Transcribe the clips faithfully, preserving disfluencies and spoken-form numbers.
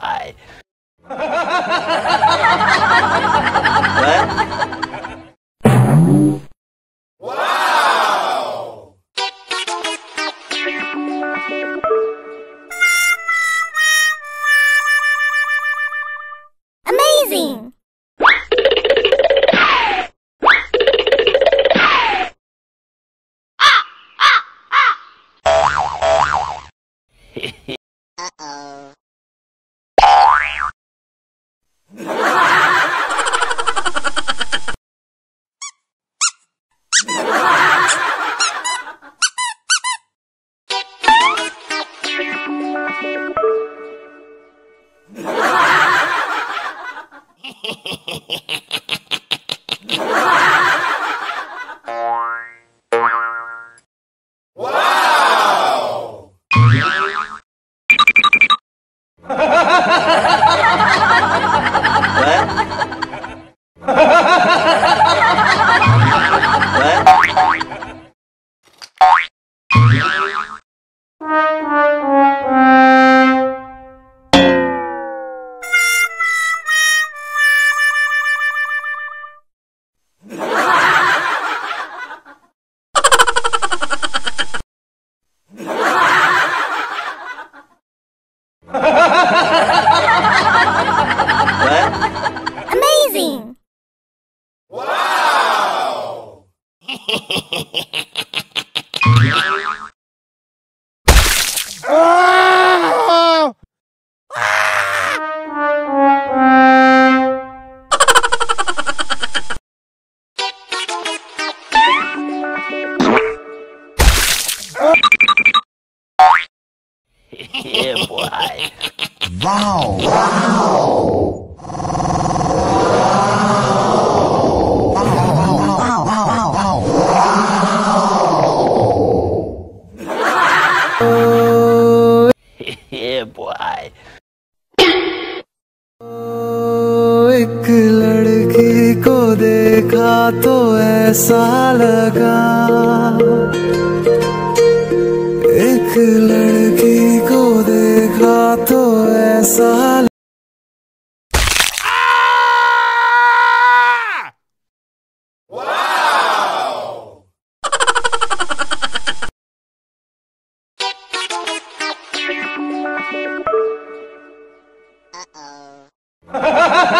boy. Wow! Amazing! Uh-oh. Wow! Amazing! Wow! Yeah, boy. Wow! Wow! Yeah, boy. एक लड़की को देखा तो ऐसा लगा, एक लड़की को देखा तो ऐसा लगा। Wow! Uh-oh.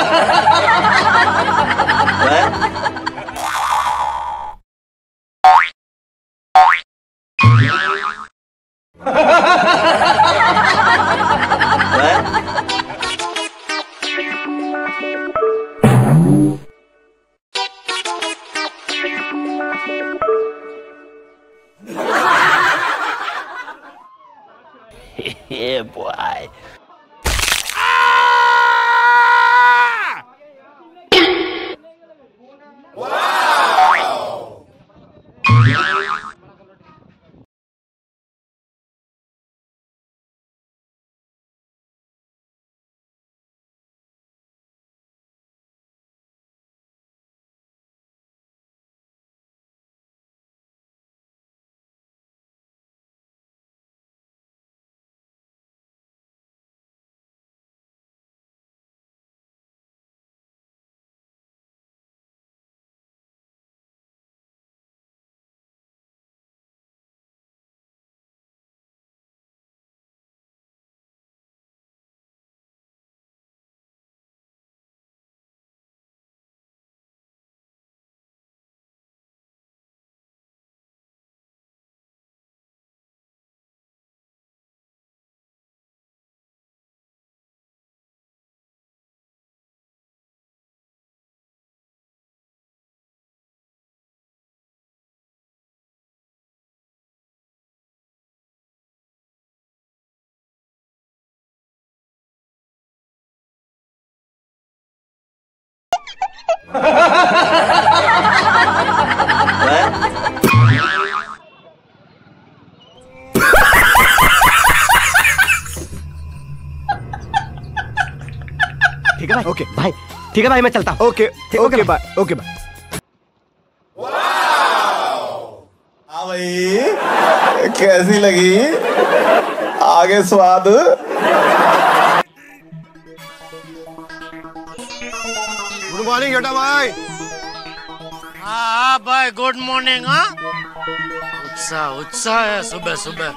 Yeah, boy. Wow! ठीक है भाई, ओके भाई, ठीक है भाई, मैं चलता हूँ। Okay okay bye, okay bye. हाँ भाई, कैसी लगी? आगे स्वाद। गुड मॉर्निंग छोटा भाई। हाँ भाई गुड मॉर्निंग। हाँ उत्साह उत्साह है सुबह सुबह।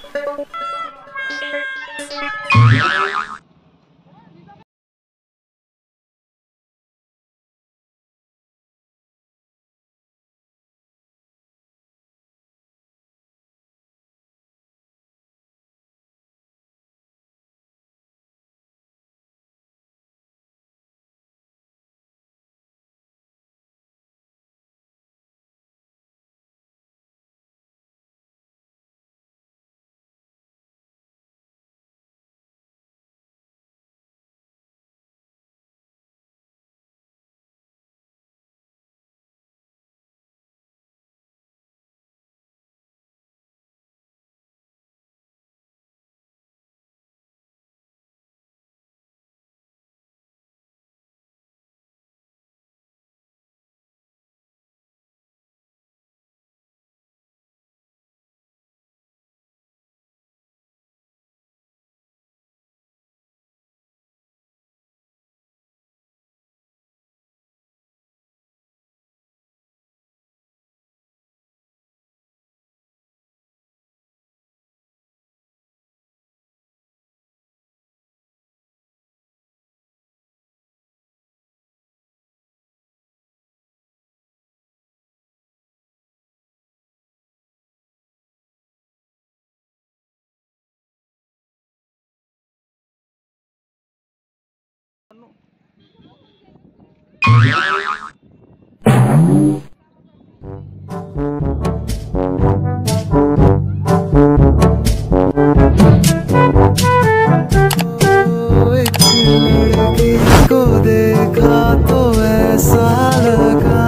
एक लड़की को देखा तो ऐसा लगा,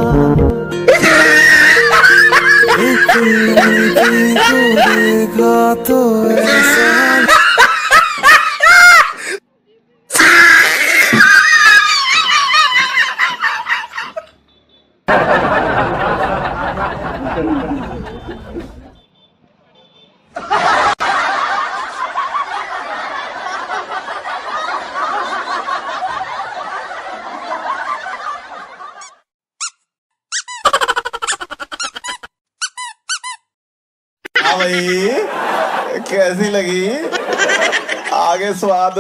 एक लड़की को देखा तो ऐसा हाँ भाई कैसी लगी आगे स्वाद।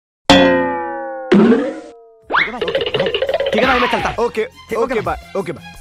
ठीक है भाई मैं चलता। Okay okay bye okay bye.